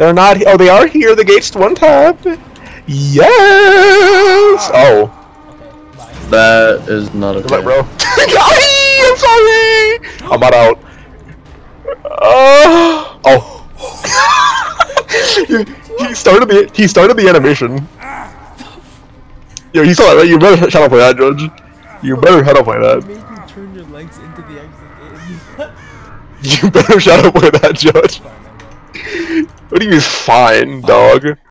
They're not. Oh, they are here. The gate's one tap. Yes. Oh. Okay, bye. That is not okay. Good luck, bro. I'm sorry. I'm not out. Oh. he started the animation. Yo, you saw that, right? You better shut up like that, Judge. You better shut up like that. Made you turn your legs into the exit in. You better shut up like that, Judge. What do you mean, fine, dog?